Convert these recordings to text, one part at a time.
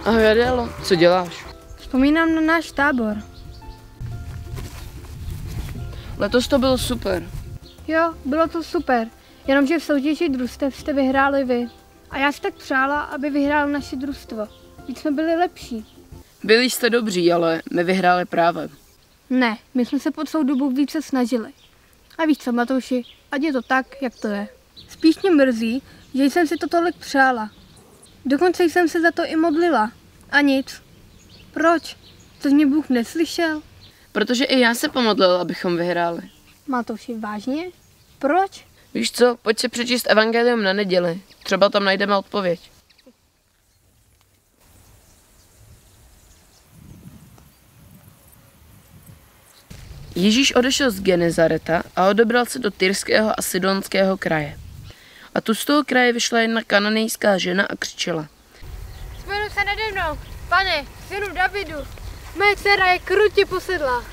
Ahoj Adélo, co děláš? Vzpomínám na náš tábor. Letos to bylo super. Jo, bylo to super, jenomže v soutěži družstev jste vyhráli vy. A já si tak přála, aby vyhrál naše družstvo. Víc jsme byli lepší. Byli jste dobří, ale my vyhráli právem. Ne, my jsme se po celou dobu více snažili. A víš co, Matouši, ať je to tak, jak to je. Spíš mě mrzí, že jsem si to tolik přála. Dokonce jsem se za to i modlila. A nic. Proč? Což mě Bůh neslyšel? Protože i já se pomodlil, abychom vyhráli. Matouši, vážně? Proč? Víš co, pojď si přečíst evangelium na neděli. Třeba tam najdeme odpověď. Ježíš odešel z Genezareta a odebral se do Tyrského a Sidonského kraje. A tu z toho kraje vyšla jedna kananejská žena a křičela. Vzpomenu se nade mnou, pane, synu Davidu, moje dcera je krutě posedlá.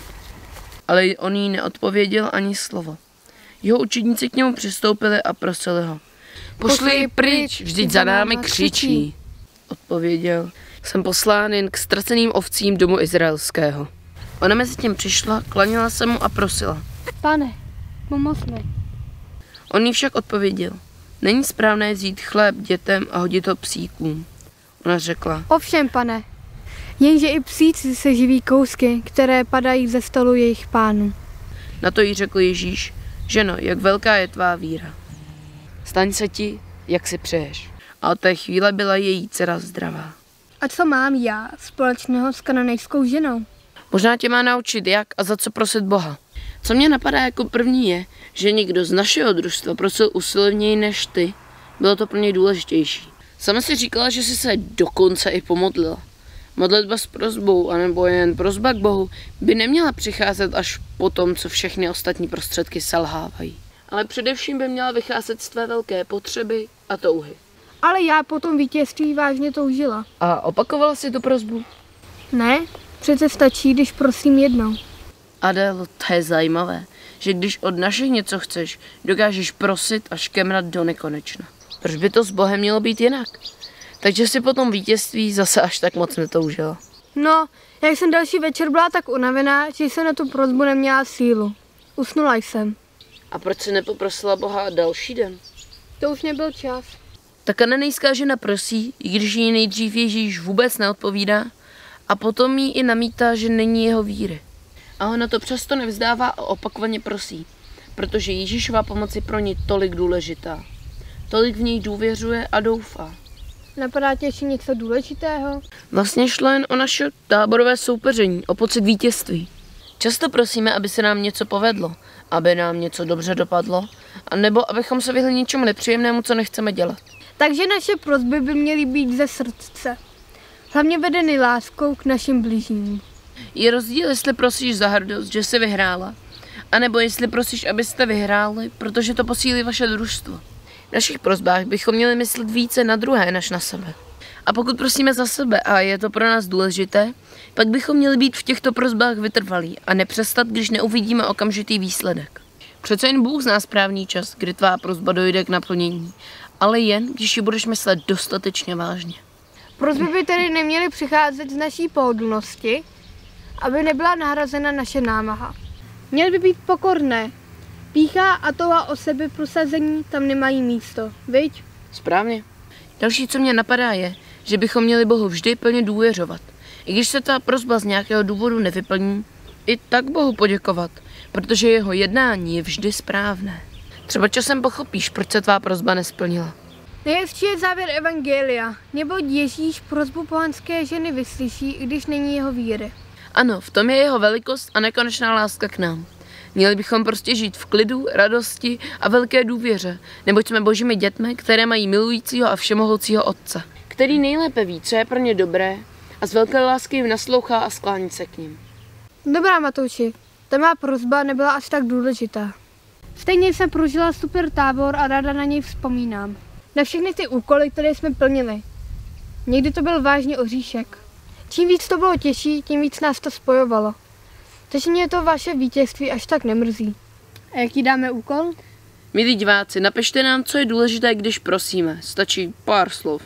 Ale on jí neodpověděl ani slovo. Jeho učedníci k němu přistoupili a prosili ho. Pošli ji pryč, vždyť za námi křičí. Odpověděl, jsem poslán jen k ztraceným ovcím domu izraelského. Ona mezi tím přišla, klanila se mu a prosila. Pane, pomoz mi. On jí však odpověděl, není správné vzít chléb dětem a hodit ho psíkům. Ona řekla, Ovšem, pane, jenže i psíci se živí kousky, které padají ze stolu jejich pánů. na to jí řekl Ježíš, ženo, jak velká je tvá víra. Staň se ti, jak si přeješ. A od té chvíle byla její dcera zdravá. A co mám já společného s kananejskou ženou? Možná tě má naučit, jak a za co prosit Boha. Co mě napadá jako první je, že někdo z našeho družstva prosil usilovněji než ty. Bylo to pro něj důležitější. Sama si říkala, že si se dokonce i pomodlila. Modlitba s prosbou, anebo jen prosba k Bohu, by neměla přicházet až po tom, co všechny ostatní prostředky selhávají. Ale především by měla vycházet z tvé velké potřeby a touhy. Ale já po tom vítězství vážně toužila. A opakovala si tu prosbu? Ne, přece stačí, když prosím jednou. Adélo, to je zajímavé, že když od našich něco chceš, dokážeš prosit a škemrat do nekonečna. Proč by to s Bohem mělo být jinak? Takže si po tom vítězství zase až tak moc netoužila. No, jak jsem další večer byla tak unavená, že jsem na tu prosbu neměla sílu. Usnula jsem. A proč si nepoprosila Boha další den? To už nebyl čas. Ta kananejská žena prosí, i když jí nejdřív Ježíš vůbec neodpovídá, a potom jí i namítá, že není jeho víry. A ona to přesto nevzdává a opakovaně prosí, protože Ježíšova pomoc je pro ní tolik důležitá. Tolik v něj důvěřuje a doufá. Napadá tě ještě něco důležitého? Vlastně šlo jen o naše táborové soupeření, o pocit vítězství. Často prosíme, aby se nám něco povedlo, aby nám něco dobře dopadlo, anebo abychom se vyhli něčemu nepříjemnému, co nechceme dělat. Takže naše prosby by měly být ze srdce. Hlavně vedeny láskou k našim bližním. Je rozdíl, jestli prosíš za hrdost, že jsi vyhrála, anebo jestli prosíš, abyste vyhráli, protože to posílí vaše družstvo. V našich prosbách bychom měli myslet více na druhé než na sebe. A pokud prosíme za sebe a je to pro nás důležité, pak bychom měli být v těchto prosbách vytrvalí a nepřestat, když neuvidíme okamžitý výsledek. Přece jen Bůh zná správný čas, kdy tvá prosba dojde k naplnění, ale jen, když ji budeš myslet dostatečně vážně. Prosby by tedy neměly přicházet z naší pohodlnosti, aby nebyla nahrazena naše námaha. Měly by být pokorné. Pýcha a touha o sebe prosazení tam nemají místo, viď? Správně. Další, co mě napadá, je, že bychom měli Bohu vždy plně důvěřovat. I když se ta prosba z nějakého důvodu nevyplní, i tak Bohu poděkovat, protože jeho jednání je vždy správné. Třeba časem pochopíš, proč se tvá prosba nesplnila. Nejhezčí je závěr evangelia, neboť Ježíš prosbu pohanské ženy vyslyší, i když není jeho víry. Ano, v tom je jeho velikost a nekonečná láska k nám. Měli bychom prostě žít v klidu, radosti a velké důvěře, neboť jsme božími dětmi, které mají milujícího a všemohoucího Otce, který nejlépe ví, co je pro ně dobré a z velké lásky jim naslouchá a sklání se k nim. Dobrá, Matouši, ta má prosba nebyla až tak důležitá. Stejně jsem prožila super tábor a ráda na něj vzpomínám. Na všechny ty úkoly, které jsme plnili. Někdy to byl vážně oříšek. Čím víc to bylo těžší, tím víc nás to spojovalo. Takže mě to vaše vítězství až tak nemrzí. A jaký dáme úkol? Milí diváci, napište nám, co je důležité, když prosíme. Stačí pár slov.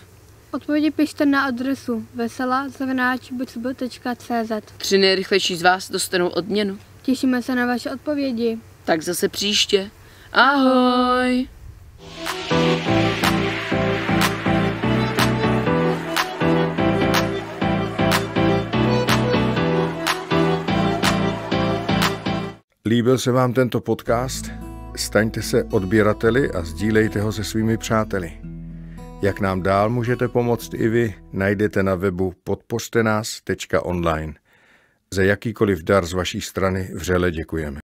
Odpovědi pište na adresu vesela@bcb.cz. 3 nejrychlejší z vás dostanou odměnu. Těšíme se na vaše odpovědi. Tak zase příště. Ahoj! Líbil se vám tento podcast? Staňte se odběrateli a sdílejte ho se svými přáteli. Jak nám dál můžete pomoct i vy, najdete na webu podpořtenas.online. Za jakýkoliv dar z vaší strany vřele děkujeme.